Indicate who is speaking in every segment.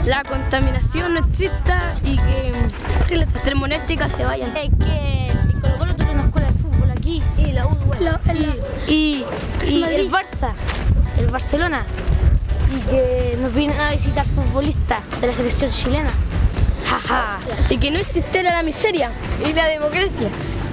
Speaker 1: la contaminación no exista y que las termoeléctricas se vayan.
Speaker 2: Que el Colo-Colo tuvo una escuela de fútbol aquí y la U y el Barça, el Barcelona, y que nos vienen a visitar futbolistas de la selección chilena.
Speaker 1: Jaja. Y que no existiera la miseria y la democracia.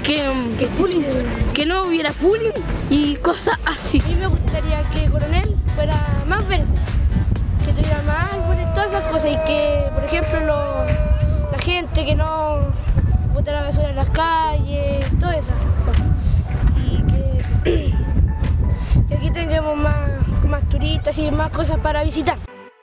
Speaker 1: Que no hubiera bullying y cosas así.
Speaker 3: A mí me gustaría que Coronel fuera más verde, que tuviera más árboles, todas esas cosas, y que, por ejemplo, la gente que no botara la basura en las calles, todas esas cosas. Y que aquí tengamos más turistas y más cosas para visitar.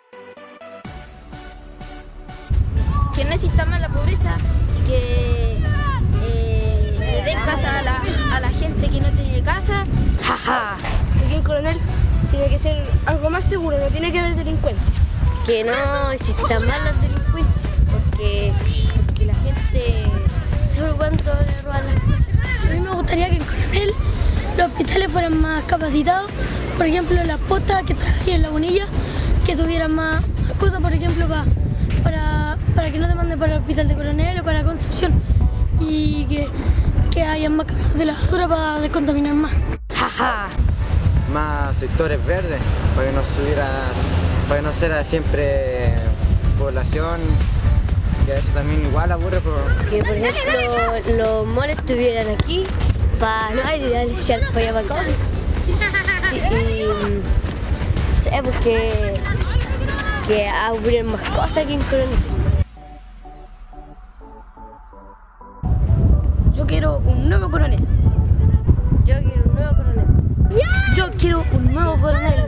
Speaker 2: Que no exista más la pobreza y que le den casa a la gente que no tiene casa.
Speaker 1: Jaja.
Speaker 3: Aquí en Coronel tiene que ser algo más seguro, no tiene que haber delincuencia.
Speaker 4: Que no existan más las delincuencias, porque la gente solo cuando le roban las cosas.
Speaker 5: A mí me gustaría que en Coronel los hospitales fueran más capacitados, por ejemplo las postas que están ahí en La Bonilla, que tuvieran más cosas, por ejemplo para que no te manden para el hospital de Coronel o para Concepción, y que haya más camiones de la basura para descontaminar más.
Speaker 1: Jaja.
Speaker 6: Más sectores verdes, para que no sea siempre población, que eso también igual aburre.
Speaker 4: Que por ejemplo los moles estuvieran aquí para no ir a lisiar para allá para acá. Y porque que aburren más cosas aquí en Coronel.
Speaker 1: Yo quiero un nuevo Coronel.
Speaker 4: Yo quiero un nuevo Coronel.
Speaker 2: Yo quiero un nuevo Coronel.